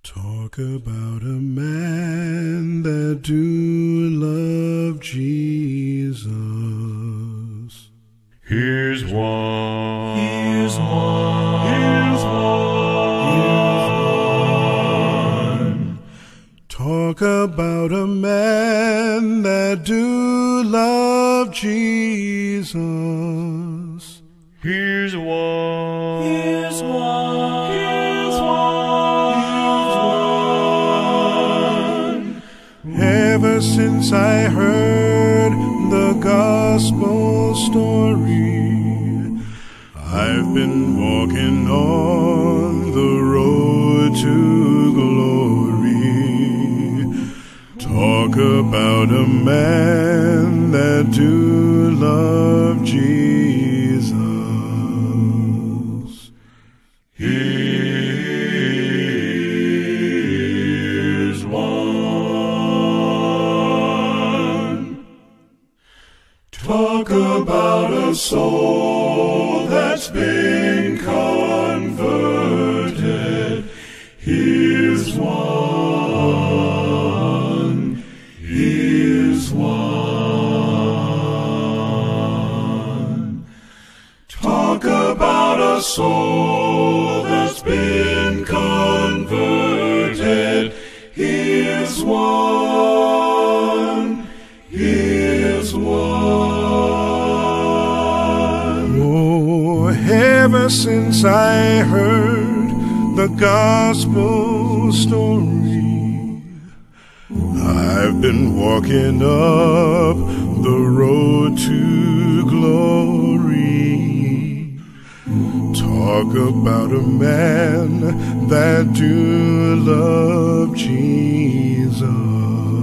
Talk about a man that do love Jesus. Here's one. Here's one. Here's one. Talk about a man that do love Jesus. Here's one. Here's one. Here's one. Ever since I heard the gospel story, I've been walking on the road to glory. Talk about a man that do love Jesus. Here's one. Talk about a soul that's been converted. Here's one. Here's one. Talk about a soul that's been converted. Here's one. Here's one. Oh, ever since I heard the gospel story, I've been walking up the road to glory. Talk about a man that do love Jesus.